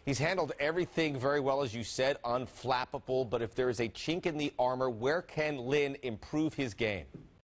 He's handled everything very well, as you said, unflappable. But if there is a chink in the armor, where can Linn improve his game?